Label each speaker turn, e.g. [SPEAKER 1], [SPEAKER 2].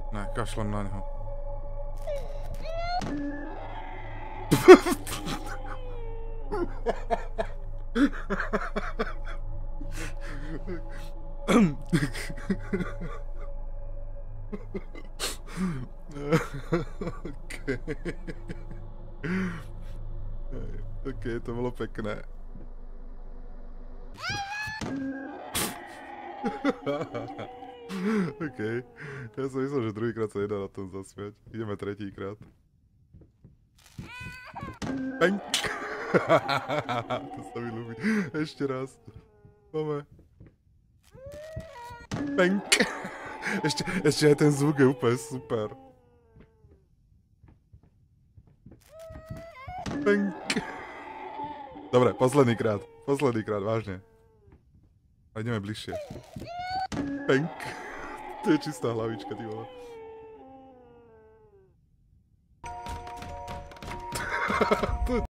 [SPEAKER 1] Ne, kašlem na něho. OK, to bylo pekné. OK, ja som myslel, že druhýkrát sa nedá na tom zasmiať. Ideme tretíkrát. Penk! To sa mi ľúbi. Ešte raz. Máme. Penk! Ešte aj ten zvuk je úplne super. Penk! Dobre, posledný krát, vážne. A ideme bližšie. Penk! To je čistá hlavička, ty vole. To je